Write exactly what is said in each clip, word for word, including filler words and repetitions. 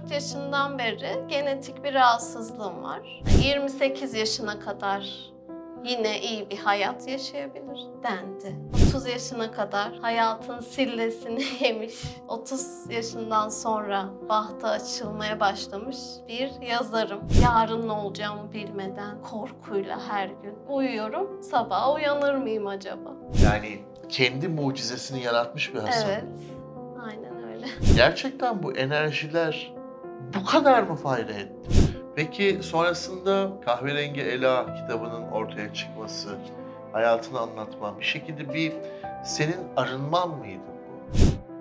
dört yaşından beri genetik bir rahatsızlığım var. yirmi sekiz yaşına kadar yine iyi bir hayat yaşayabilir dendi. otuz yaşına kadar hayatın sillesini yemiş, otuz yaşından sonra bahtı açılmaya başlamış bir yazarım. Yarın ne olacağımı bilmeden korkuyla her gün uyuyorum. Sabah uyanır mıyım acaba? Yani kendi mucizesini yaratmış bir Hasan. Evet, aynen öyle. Gerçekten bu enerjiler bu kadar mı fayda etti? Peki sonrasında Kahverengi Ela kitabının ortaya çıkması, hayatını anlatman, bir şekilde bir senin arınman mıydı bu?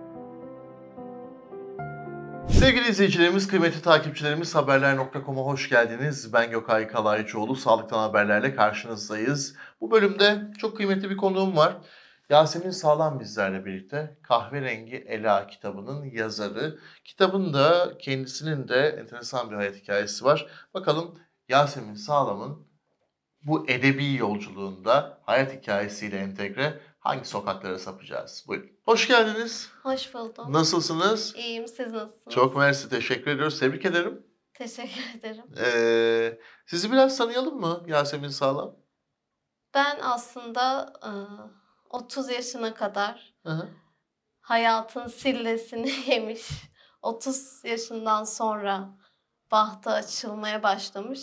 Sevgili izleyicilerimiz, kıymetli takipçilerimiz, haberler nokta com'a hoş geldiniz. Ben Gökay Kalaycıoğlu, Sağlıktan Haberlerle karşınızdayız. Bu bölümde çok kıymetli bir konuğum var. Yasemin Sağlam bizlerle birlikte. Kahverengi Ela kitabının yazarı. Kitabın da kendisinin de enteresan bir hayat hikayesi var. Bakalım Yasemin Sağlam'ın bu edebi yolculuğunda hayat hikayesiyle entegre hangi sokaklara sapacağız? Buyurun. Hoş geldiniz. Hoş buldum. Nasılsınız? İyiyim, siz nasılsınız? Çok mersi, teşekkür ediyoruz. Tebrik ederim. Teşekkür ederim. Ee, sizi biraz tanıyalım mı Yasemin Sağlam? Ben aslında otuz yaşına kadar Hı hı. hayatın sillesini yemiş, otuz yaşından sonra bahtı açılmaya başlamış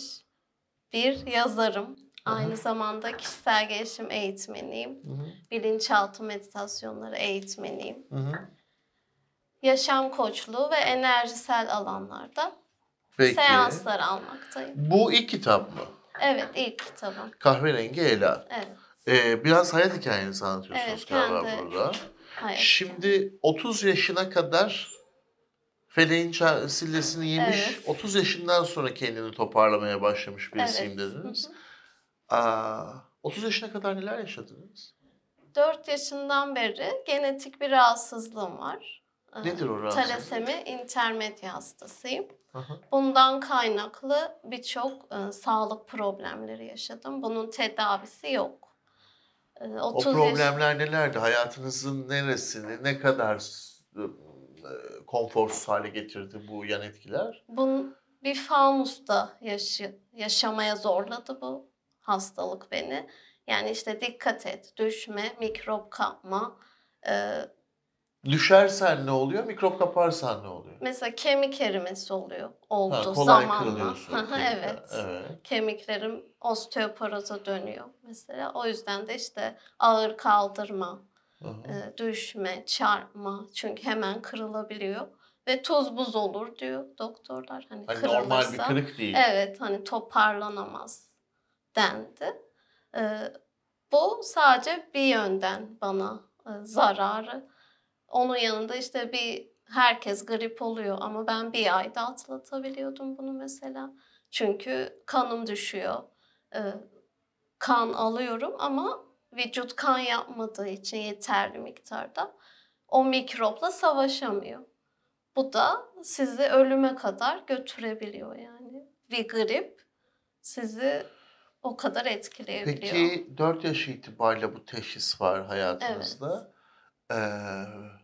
bir yazarım. Hı hı. Aynı zamanda kişisel gelişim eğitmeniyim. Hı hı. Bilinçaltı meditasyonları eğitmeniyim. Hı hı. Yaşam koçluğu ve enerjisel alanlarda Peki. seanslar almaktayım. Bu ilk kitap mı? Evet, ilk kitabım. Kahverengi Ela. Evet. Ee, biraz hayat hikayenizi anlatıyorsunuz Evet, galiba kendi burada. hayat. Şimdi otuz yaşına kadar feleğin ça- sillesini yemiş, Evet. otuz yaşından sonra kendini toparlamaya başlamış birisiyim Evet. dediniz. Hı hı. Aa, otuz yaşına kadar neler yaşadınız? dört yaşından beri genetik bir rahatsızlığım var. Nedir o rahatsızlık? Talasemi intermedya hastasıyım. Aha. Bundan kaynaklı birçok e, sağlık problemleri yaşadım. Bunun tedavisi yok. E, O otuz problemler nelerdi? Hayatınızın neresini, ne kadar e, konforsuz hale getirdi bu yan etkiler? Bunun bir fanusta yaşı, yaşamaya zorladı bu hastalık beni. Yani işte dikkat et, düşme, mikrop kapma. E, Düşersen ne oluyor, mikrop kaparsan ne oluyor? mesela kemik erimesi oluyor, oldu Ha, kolay zamanla. kırılıyorsun Evet. kemikler. Evet. Kemiklerim osteoporoza dönüyor mesela. O yüzden de işte ağır kaldırma, Hı hı. e, düşme, çarpma. Çünkü hemen kırılabiliyor. Ve tuz buz olur diyor doktorlar. Hani, Hani kırılırsa. normal bir kırık değil. Evet, hani toparlanamaz dendi. E, bu sadece bir yönden bana e, zararı. Onun yanında işte bir herkes grip oluyor ama ben bir ayda atlatabiliyordum bunu mesela. Çünkü kanım düşüyor. Ee, kan alıyorum ama vücut kan yapmadığı için yeterli miktarda o mikropla savaşamıyor. Bu da sizi ölüme kadar götürebiliyor yani. Bir grip sizi o kadar etkileyebiliyor. Peki dört yaş itibariyle bu teşhis var Evet. hayatınızda. Ee,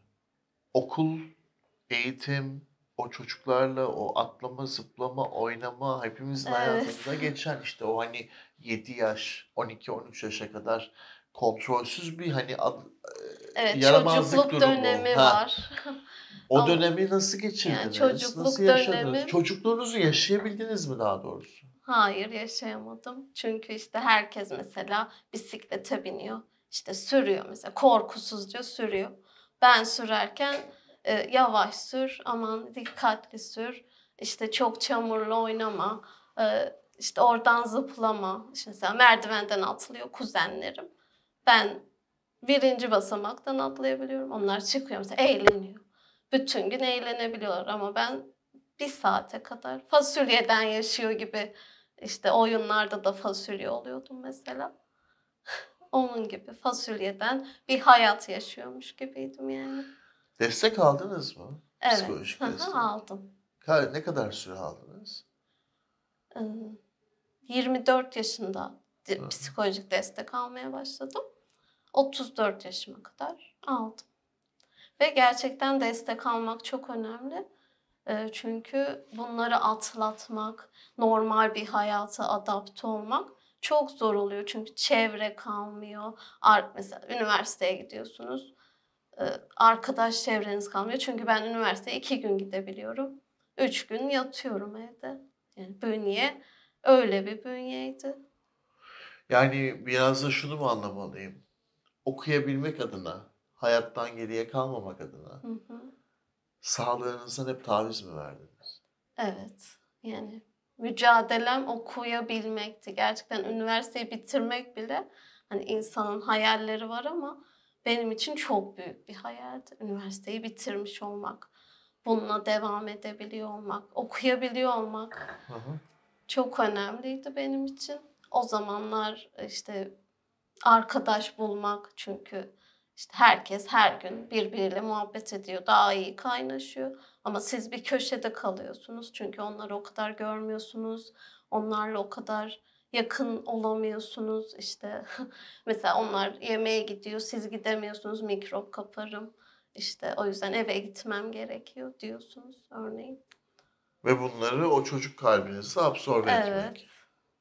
okul, eğitim, o çocuklarla o atlama, zıplama, oynama hepimizin Evet. hayatında geçen işte o hani yedi yaş, on iki on üç yaşa kadar kontrolsüz bir hani ad, Evet, yaramazlık çocukluk durumu. dönemi Ha. var. O Ama dönemi nasıl geçirdiniz? yani çocukluk Nasıl yaşadınız? dönemi- Çocukluğunuzu yaşayabildiniz mi daha doğrusu? Hayır, yaşayamadım. Çünkü işte herkes mesela bisiklete biniyor. İşte sürüyor mesela, korkusuzca sürüyor. Ben sürerken e, yavaş sür, aman dikkatli sür. İşte çok çamurla oynama. E, işte oradan zıplama. İşte mesela merdivenden atlıyor kuzenlerim. Ben birinci basamaktan atlayabiliyorum. Onlar çıkıyor mesela, eğleniyor. Bütün gün eğlenebiliyorlar ama ben bir saate kadar fasulyeden yaşıyor gibi, işte oyunlarda da fasulye oluyordum mesela. Onun gibi fasulyeden bir hayat yaşıyormuş gibiydim yani. Destek aldınız mı? Evet, Psikolojik hı hı, destek. aldım. Ka- Ne kadar süre aldınız? Ee, yirmi dört yaşında de- Hı. psikolojik destek almaya başladım. otuz dört yaşıma kadar aldım. Ve gerçekten destek almak çok önemli. Eee, çünkü bunları atlatmak, normal bir hayata adapte olmak çok zor oluyor. Çünkü çevre kalmıyor. Ar mesela üniversiteye gidiyorsunuz, eee, arkadaş çevreniz kalmıyor. Çünkü ben üniversiteye iki gün gidebiliyorum. Üç gün yatıyorum evde. Yani bünye öyle bir bünyeydi. Yani biraz da şunu mu anlamalıyım? Okuyabilmek adına, hayattan geriye kalmamak adına Hı hı. sağlığınızdan hep taviz mi verdiniz? Evet. Yani mücadelem okuyabilmekti. Gerçekten üniversiteyi bitirmek bile hani insanın hayalleri var ama benim için çok büyük bir hayaldi. Üniversiteyi bitirmiş olmak, bununla devam edebiliyor olmak, okuyabiliyor olmak Hı hı. çok önemliydi benim için. O zamanlar işte arkadaş bulmak çünkü işte herkes her gün birbiriyle muhabbet ediyor, daha iyi kaynaşıyor. Ama siz bir köşede kalıyorsunuz çünkü onları o kadar görmüyorsunuz, onlarla o kadar yakın olamıyorsunuz. İşte mesela onlar yemeğe gidiyor, siz gidemiyorsunuz, mikrop kaparım. İşte o yüzden eve gitmem gerekiyor diyorsunuz örneğin. Ve bunları o çocuk kalbinizde absorbe Evet, etmek.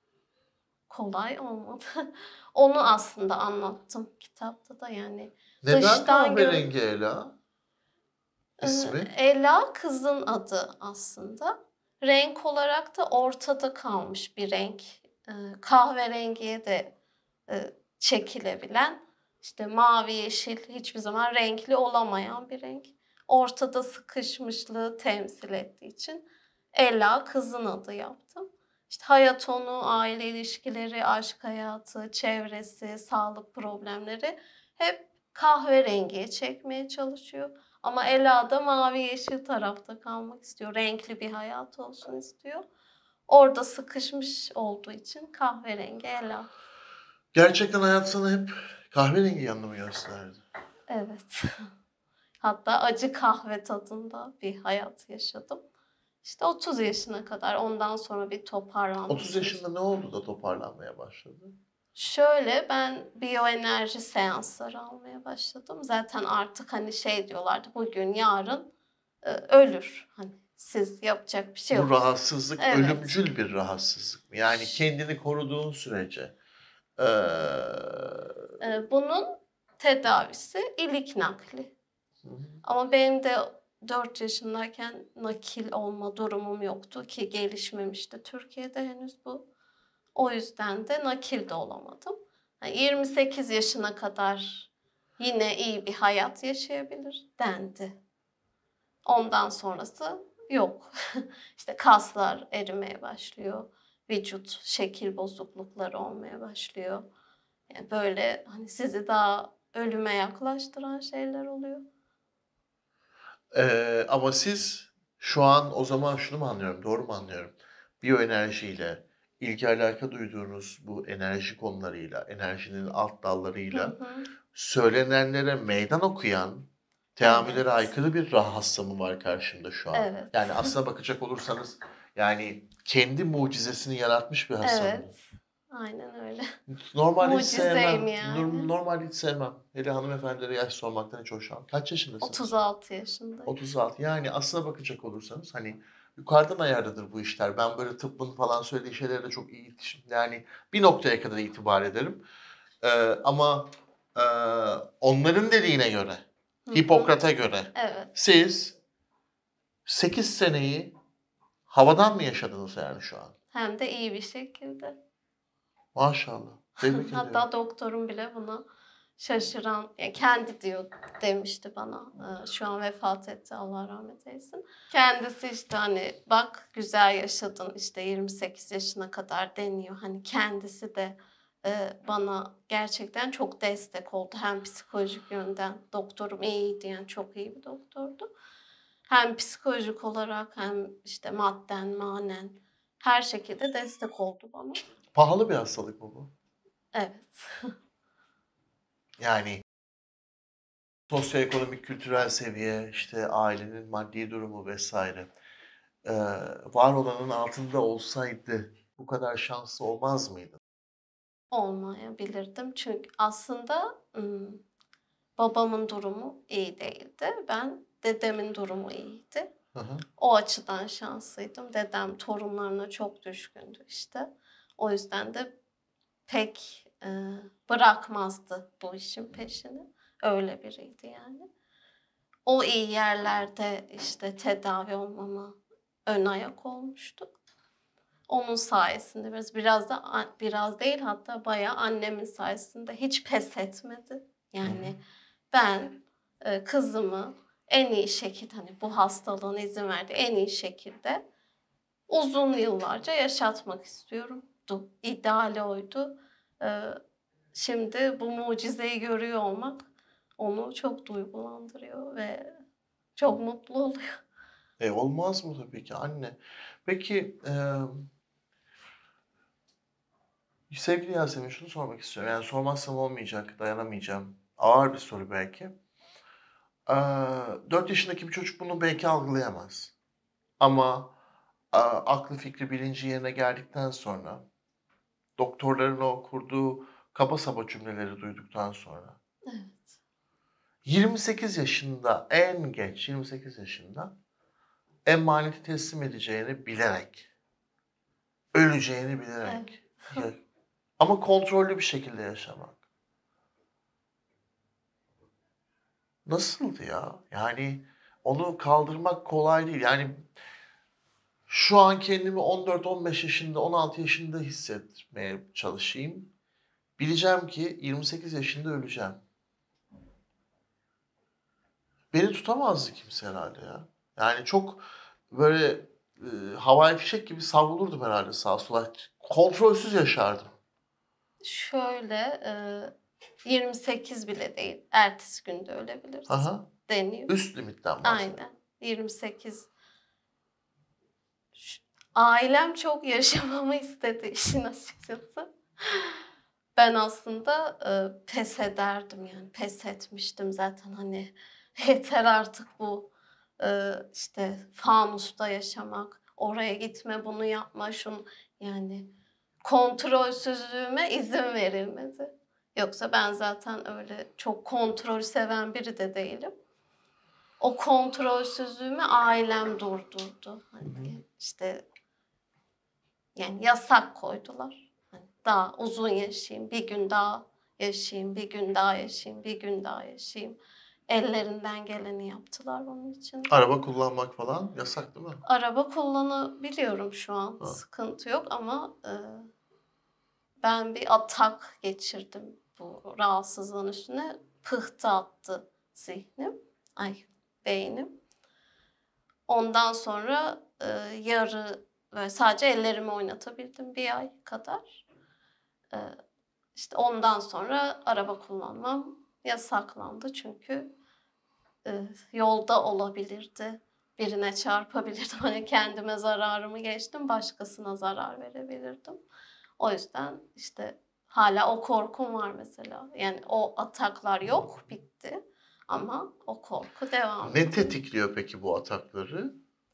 kolay olmadı. Onu aslında anlattım kitapta da yani Neden dıştan gör kahverengi Ela Eee, ismi? Ela kızın adı aslında. Renk olarak da ortada kalmış bir renk. Eee, kahverengiye de, eee, çekilebilen, işte mavi, yeşil hiçbir zaman renkli olamayan bir renk. Ortada sıkışmışlığı temsil ettiği için Ela kızın adı yaptım. İşte hayat onu, aile ilişkileri, aşk hayatı, çevresi, sağlık problemleri hep kahverengiye çekmeye çalışıyor. Ama Ela da mavi yeşil tarafta kalmak istiyor. Renkli bir hayat olsun istiyor. Orada sıkışmış olduğu için kahverengi Ela. Gerçekten hayat sana hep kahverengi yanını mı gösterdi? Evet. Hatta acı kahve tadında bir hayat yaşadım. İşte otuz yaşına kadar ondan sonra bir toparlanma otuz süreci. yaşında ne oldu da toparlanmaya başladı? Şöyle ben biyoenerji seansları almaya başladım. Zaten artık hani şey diyorlardı bugün yarın e, ölür. Hani siz yapacak bir şey Bu yok. rahatsızlık Evet. ölümcül bir rahatsızlık mı? Yani Ş- kendini koruduğun sürece. Ee, e, Bunun tedavisi ilik nakli. hı hı. Ama benim de dört yaşındayken nakil olma durumum yoktu ki gelişmemişti Türkiye'de henüz bu. O yüzden de nakil de olamadım. Yani yirmi sekiz yaşına kadar yine iyi bir hayat yaşayabilir dendi. Ondan sonrası yok. İşte kaslar erimeye başlıyor. Vücut şekil bozuklukları olmaya başlıyor. Yani böyle hani sizi daha ölüme yaklaştıran şeyler oluyor. Ee, ama siz şu an o zaman şunu mu anlıyorum, doğru mu anlıyorum? Biyoenerjiyle, ilgi alaka duyduğunuz bu enerji konularıyla, enerjinin alt Hı dallarıyla hı. söylenenlere meydan okuyan, teamüllere Evet. aykırı bir ruh hasta mı var karşında şu an? Evet. Yani aslına bakacak olursanız yani kendi mucizesini yaratmış bir hasta mı? Evet. Aynen öyle. Normalde hiç Mucizeyim sevmem. Nur- yani. Normalde hiç sevmem. Hele hanımefendilere yaş sormaktan hiç hoşlanmam. Kaç yaşındasınız? otuz altı yaşındayım. otuz altı. Yani aslına bakacak olursanız hani yukarıdan ayarlıdır bu işler. Ben böyle tıbbın falan söylediği şeylere de çok iyi yani bir noktaya kadar itibar ederim. Ee, ama e, onların dediğine göre, Hı hı. Hipokrat'a göre Evet. siz sekiz seneyi havadan mı yaşadınız yani şu an? Hem de iyi bir şekilde. Maşallah. Tebrik ediyorum. Hatta doktorum bile buna şaşıran, ya kendi diyor demişti bana. Ee, Şu an vefat etti Allah rahmet eylesin. Kendisi işte hani bak güzel yaşadın işte yirmi sekiz yaşına kadar deniyor. Hani kendisi de e, bana gerçekten çok destek oldu. Hem psikolojik yönden doktorum iyiydi yani çok iyi bir doktordu. Hem psikolojik olarak hem işte madden manen her şekilde destek oldu bana. Pahalı bir hastalık mı bu? Evet. Yani sosyoekonomik, kültürel seviye, işte ailenin maddi durumu vesaire. Ee, var olanın altında olsaydı bu kadar şanslı olmaz mıydı? Olmayabilirdim. Çünkü aslında ım, babamın durumu iyi değildi. Ben dedemin durumu iyiydi. Hı hı. O açıdan şanslıydım. Dedem torunlarına çok düşkündü işte. O yüzden de pek e, bırakmazdı bu işin peşini. Öyle biriydi yani. O iyi yerlerde işte tedavi olmama ön ayak olmuştu. Onun sayesinde biraz biraz da biraz değil hatta bayağı annemin sayesinde hiç pes etmedi. Hı hı. Yani ben e, kızımı en iyi şekilde hani bu hastalığın izin verdiği en iyi şekilde uzun yıllarca yaşatmak istiyorum. İdeali oydu. Ee, şimdi bu mucizeyi görüyor olmak onu çok duygulandırıyor ve çok mutlu oluyor. E olmaz mı tabii ki anne. Peki e, sevgili Yasemin şunu sormak istiyorum. Yani sormazsam olmayacak, dayanamayacağım. Ağır bir soru belki. E, dört yaşındaki bir çocuk bunu belki algılayamaz. Ama e, aklı fikri bilinci yerine geldikten sonra, doktorların o kurduğu kaba saba cümleleri duyduktan sonra, Evet. yirmi sekiz yaşında en geç yirmi sekiz yaşında emaneti teslim edeceğini bilerek, öleceğini Evet. bilerek ya- ama kontrollü bir şekilde yaşamak. Nasıldı ya? Yani onu kaldırmak kolay değil. Yani şu an kendimi on dört on beş yaşında, on altı yaşında hissetmeye çalışayım. Bileceğim ki yirmi sekiz yaşında öleceğim. Beni tutamazdı kimse herhalde ya. Yani çok böyle e, havai fişek gibi savrulurdum herhalde sağa sola. Kontrolsüz yaşardım. Şöyle e, yirmi sekiz bile değil. Ertesi günde ölebilirsin Aha. deniyor. Üst limitten bahsediyorum. Aynen. yirmi sekiz. Ş- Ailem çok yaşamamı istedi işin açıkçası. Ben aslında e, pes ederdim yani pes etmiştim zaten hani yeter artık bu e, işte fanusta yaşamak, oraya gitme, bunu yapma, şunu yani kontrolsüzlüğüme izin verilmedi. Yoksa ben zaten öyle çok kontrol seven biri de değilim. O kontrolsüzlüğümü ailem durdurdu. Hı hı. Hani işte yani yasak koydular. Hani daha uzun yaşayayım, bir gün daha yaşayayım, bir gün daha yaşayayım, bir gün daha yaşayayım. Ellerinden geleni yaptılar onun için de. Araba kullanmak falan yasak değil mi? Araba kullanabiliyorum şu an, Ha. sıkıntı yok ama e, ben bir atak geçirdim bu rahatsızlığın üstüne. Pıhtı attı zihnim, ay beynim. Ondan sonra e, yarı böyle sadece ellerimi oynatabildim bir ay kadar. E, işte ondan sonra araba kullanmam yasaklandı çünkü e, yolda olabilirdi. Birine çarpabilirdim. Hani kendime zararımı geçtim, başkasına zarar verebilirdim. O yüzden işte hala o korkum var mesela. Yani o ataklar yok, bitti. Ama o korku devam Ne ediyor. tetikliyor peki bu atakları?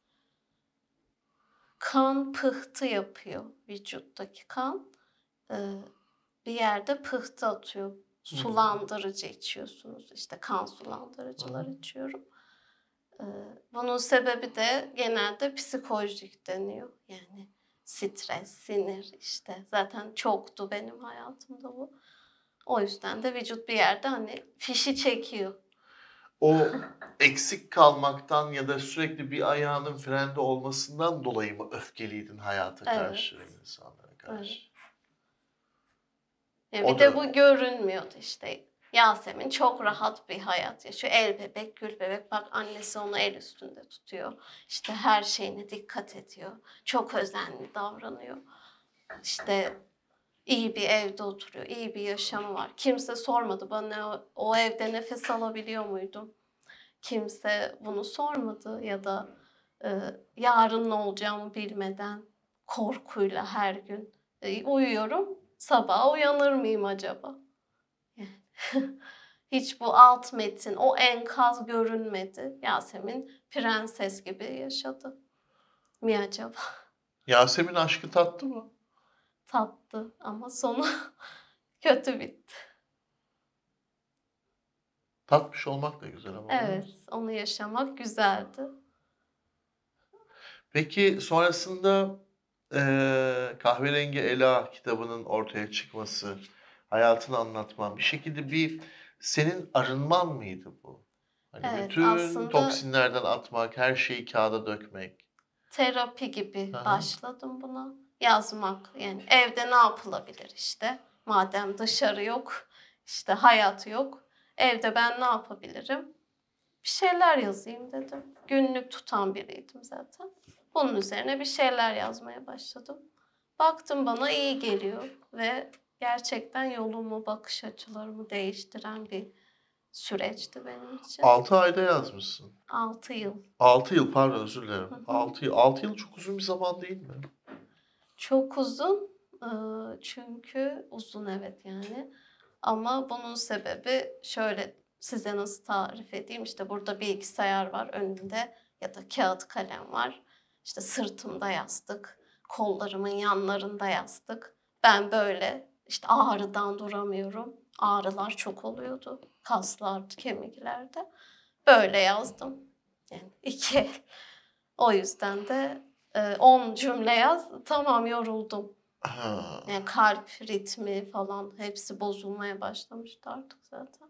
Kan pıhtı yapıyor vücuttaki kan. Ee, bir yerde pıhtı atıyor. Hı. Sulandırıcı içiyorsunuz. İşte kan sulandırıcılar Hı. içiyorum. Ee, bunun sebebi de genelde psikolojik deniyor. Yani stres, sinir işte. Zaten çoktu benim hayatımda bu. O yüzden de vücut bir yerde hani fişi çekiyor. O eksik kalmaktan ya da sürekli bir ayağının frende olmasından dolayı mı öfkeliydin hayata Evet, karşı, insanlara evet. karşı? Ya O bir de da bu görünmüyordu işte. Yasemin çok rahat bir hayat yaşıyor. El bebek, gül bebek. Bak annesi onu el üstünde tutuyor. İşte her şeyine dikkat ediyor. Çok özenli davranıyor. İşte iyi bir evde oturuyor. İyi bir yaşamı var. Kimse sormadı bana o, o evde nefes alabiliyor muydum? Kimse bunu sormadı ya da e, yarın ne olacağımı bilmeden korkuyla her gün e, uyuyorum. Sabah uyanır mıyım acaba? Yani hiç bu alt metin, o enkaz görünmedi. Yasemin prenses gibi yaşadı mi acaba? Yasemin aşkı tattı mı? Tattı ama sonu kötü bitti. Tatmış olmak da güzel ama değil mi? Evet, onu yaşamak güzeldi. Peki sonrasında eee Kahverengi Ela kitabının ortaya çıkması, hayatını anlatman bir şekilde bir senin arınman mıydı bu? Hani Evet, bütün aslında toksinlerden atmak, her şeyi kağıda dökmek. terapi Hı gibi hı. başladım buna. Yazmak, yani evde ne yapılabilir işte? Madem dışarı yok, işte hayat yok. Evde ben ne yapabilirim? Bir şeyler yazayım dedim. Günlük tutan biriydim zaten. Bunun üzerine bir şeyler yazmaya başladım. Baktım bana iyi geliyor ve gerçekten yolumu, bakış açılarımı değiştiren bir süreçti benim için. altı ayda yazmışsın. Altı yıl. altı yıl, pardon, özür Hı dilerim. hı. altı yıl. altı yıl çok uzun bir zaman değil mi? Çok uzun, ııı, çünkü uzun evet yani. Ama bunun sebebi şöyle, size nasıl tarif edeyim? İşte burada bilgisayar var önümde ya da kağıt kalem var. İşte sırtımda yastık, kollarımın yanlarında yastık. Ben böyle işte ağrıdan duramıyorum. Ağrılar çok oluyordu kaslar, kemiklerde. Böyle yazdım. Yani iki. O yüzden de e, on cümle yaz. Tamam, yoruldum. Ha. Yani kalp ritmi falan hepsi bozulmaya başlamıştı artık zaten.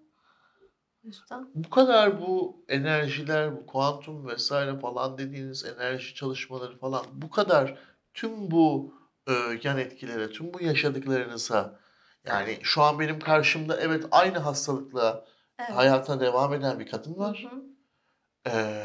O yüzden. Bu kadar bu enerjiler, bu kuantum vesaire falan dediğiniz enerji çalışmaları falan bu kadar tüm bu e, yan etkilere, tüm bu yaşadıklarınıza yani şu an benim karşımda evet aynı hastalıkla Evet. hayata devam eden bir kadın Hı var. hı. Ee,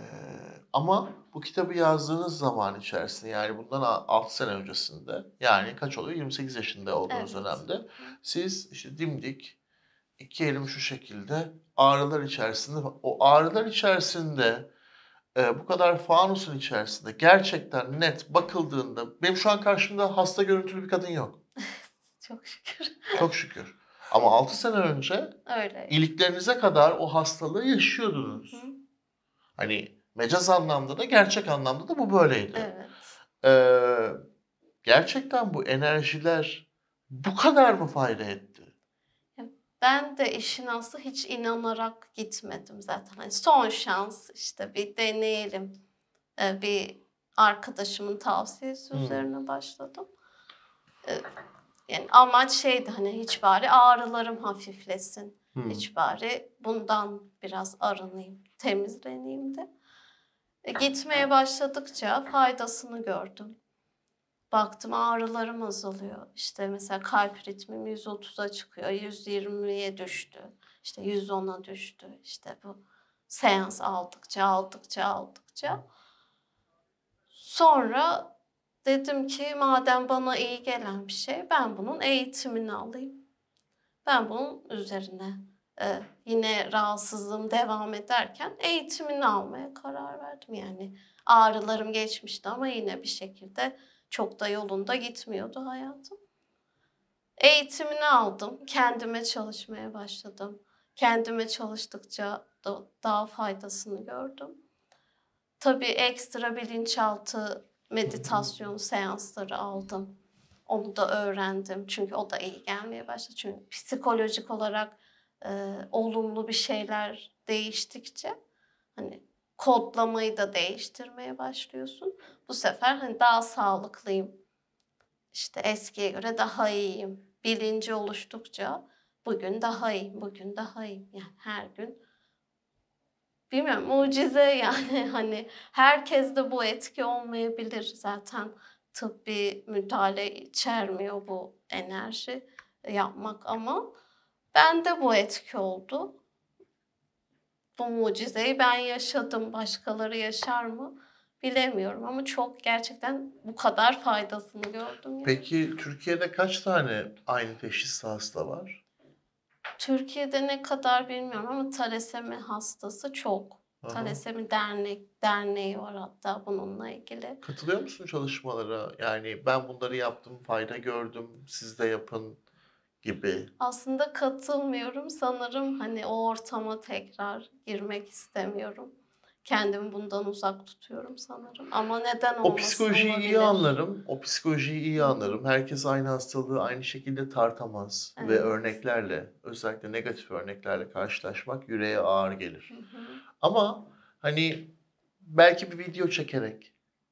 ama bu kitabı yazdığınız zaman içerisinde yani bundan altı sene öncesinde yani kaç oluyor? yirmi sekiz yaşında olduğunuz Evet. dönemde Hı hı. siz işte dimdik iki elim şu şekilde ağrılar içerisinde o ağrılar içerisinde e, bu kadar fanusun içerisinde gerçekten net bakıldığında benim şu an karşımda hasta görüntülü bir kadın yok. Çok şükür. Çok şükür. Ama altı sene önce Öyle. iliklerinize kadar o hastalığı Hı yaşıyordunuz. hı. Hani mecaz anlamda da gerçek anlamda da bu böyleydi. Evet. Ee, gerçekten bu enerjiler bu kadar mı fayda etti? Ya, ben de işin aslı hiç inanarak gitmedim zaten. Hani son şans işte bir deneyelim. Ee, bir arkadaşımın tavsiyesi Hmm. üzerine başladım. Ee, Yani amaç şeydi, hani hiç bari ağrılarım hafiflesin. Hmm. Hiç bari bundan biraz arınayım, temizleneyim de. E, gitmeye başladıkça faydasını gördüm. Baktım ağrılarım azalıyor. İşte mesela kalp ritmim yüz otuza çıkıyor, yüz yirmiye düştü. İşte yüz ona düştü. İşte bu seans aldıkça, aldıkça, aldıkça. Sonra dedim ki madem bana iyi gelen bir şey, ben bunun eğitimini alayım. Ben bunun üzerine e, yine rahatsızlığım devam ederken eğitimini almaya karar verdim. Yani ağrılarım geçmişti ama yine bir şekilde çok da yolunda gitmiyordu hayatım. Eğitimini aldım, kendime çalışmaya başladım. Kendime çalıştıkça da daha faydasını gördüm. Tabii ekstra bilinçaltı meditasyon seansları aldım. Onu da öğrendim. Çünkü o da iyi gelmeye başladı. Çünkü psikolojik olarak e, olumlu bir şeyler değiştikçe hani kodlamayı da değiştirmeye başlıyorsun. Bu sefer hani daha sağlıklıyım. İşte eskiye göre daha iyiyim. Bilinci oluştukça bugün daha iyiyim, bugün daha iyiyim. Yani her gün bilmiyorum, mucize yani hani herkeste bu etki olmayabilir zaten, tıbbi müdahale içermiyor bu enerji yapmak ama bende bu etki oldu. Bu mucizeyi ben yaşadım. Başkaları yaşar mı bilemiyorum ama çok gerçekten bu kadar faydasını gördüm yani. Peki Türkiye'de kaç tane aynı teşhisli hasta var? Türkiye'de ne kadar bilmiyorum ama talasemi hastası çok. Aha. Talasemi dernek derneği var hatta bununla ilgili. Katılıyor musun çalışmalara? Yani ben bunları yaptım, fayda gördüm, siz de yapın gibi. Aslında katılmıyorum. Sanırım hani o ortama tekrar girmek istemiyorum. Kendimi bundan uzak tutuyorum sanırım. Ama neden O olmasın, psikolojiyi iyi olabilir. anlarım. O psikolojiyi iyi Hı hı. anlarım. Herkes aynı hastalığı aynı şekilde tartamaz ve Evet. örneklerle, özellikle negatif örneklerle karşılaşmak yüreğe ağır Hı gelir. hı. Ama hani belki bir video çekerek,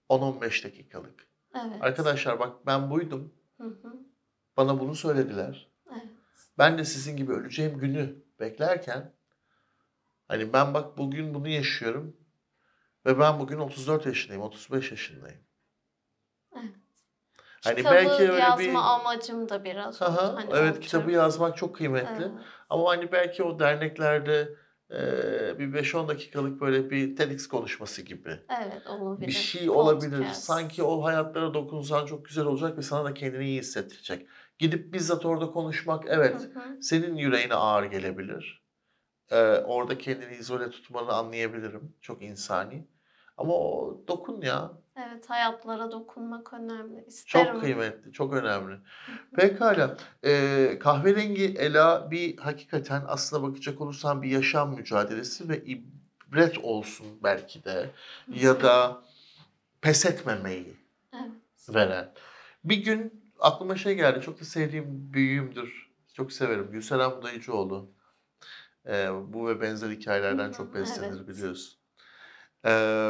on on beş dakikalık. Evet. Arkadaşlar bak ben buydum. Hı hı. Bana bunu söylediler. Evet. Ben de sizin gibi öleceğim günü beklerken hani ben bak bugün bunu yaşıyorum ve ben bugün otuz dört yaşındayım, otuz beş yaşındayım. Evet. Hani Kitabı belki öyle yazma bir amacım da biraz oydu. Aha, Hani evet o kitabı tür. yazmak çok kıymetli. Evet. Ama hani belki o derneklerde eee, bir beş on dakikalık böyle bir TEDx konuşması gibi Evet bir olabilir. şey olabilir. Podcast. Sanki o hayatlara dokunsan çok güzel olacak ve sana da kendini iyi hissettirecek. Gidip bizzat orada konuşmak evet Hı hı. senin yüreğine ağır gelebilir. Ee, orada kendini izole tutmanı anlayabilirim. Çok insani. Ama o dokun ya. Evet hayatlara dokunmak önemli. Çok İsterim. kıymetli, çok önemli. Hı hı. Pekala. Ee, kahverengi Ela bir hakikaten aslına bakacak olursan bir yaşam mücadelesi ve ibret olsun belki de. Hı Ya hı. da pes etmemeyi Evet. veren. Bir gün aklıma şey geldi. Çok da sevdiğim büyüğümdür. Çok severim. Gülseren Budayıcıoğlu. Ee, bu ve benzer Hı hikayelerden hı. çok beslenir Evet. biliyorsun. Ee,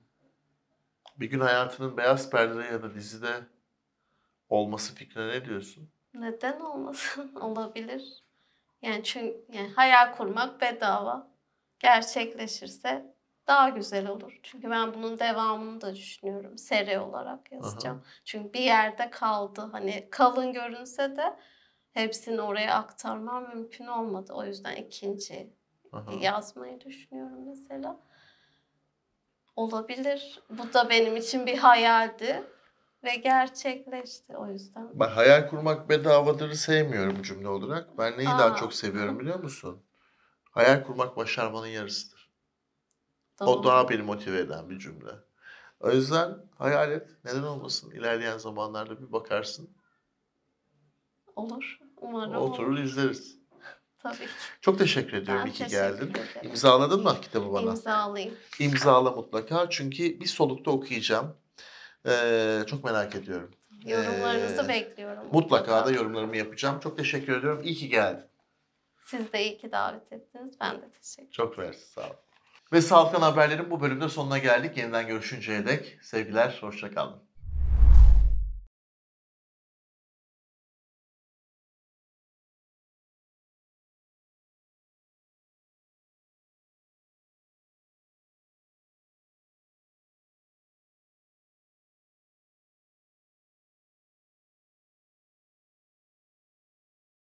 bir gün hayatının beyaz perdede ya da dizide olması fikrine ne diyorsun? Neden olmasın? Olabilir. Yani çünkü yani hayal kurmak bedava. Gerçekleşirse daha güzel olur. Çünkü ben bunun devamını da düşünüyorum. Seri olarak Aha, yazacağım. Çünkü bir yerde kaldı. Hani kalın görünse de hepsini oraya aktarmam mümkün olmadı. O yüzden ikinci aha. yazmayı düşünüyorum mesela. Olabilir. Bu da benim için bir hayaldi ve gerçekleşti o yüzden. Ben hayal kurmak bedavadır sevmiyorum cümle olarak. Ben neyi daha Aa, çok seviyorum biliyor musun? Hayal kurmak başarmanın yarısıdır. O doğru. daha beni motive eden bir cümle. O yüzden hayal et. Neden olmasın? İlerleyen zamanlarda bir bakarsın. Olur. Umarım Oturur olur. izleriz. Tabii ki. Çok teşekkür ediyorum. Ben İyi ki teşekkür geldin. ederim. İmzaladın mı kitabı bana? İmzalayayım. İmzala mutlaka. Çünkü bir solukta okuyacağım. Ee, çok merak ediyorum. Yorumlarınızı Ee, bekliyorum mutlaka mutlaka. da yorumlarımı yapacağım. Çok teşekkür ediyorum. İyi ki geldin. Siz de iyi ki davet ettiniz. Ben de teşekkür Çok mersi. Sağ ol. Ve Sağlıktan Haberlerin bu bölümde sonuna geldik. Yeniden görüşünceye dek sevgiler. Hoşça kalın.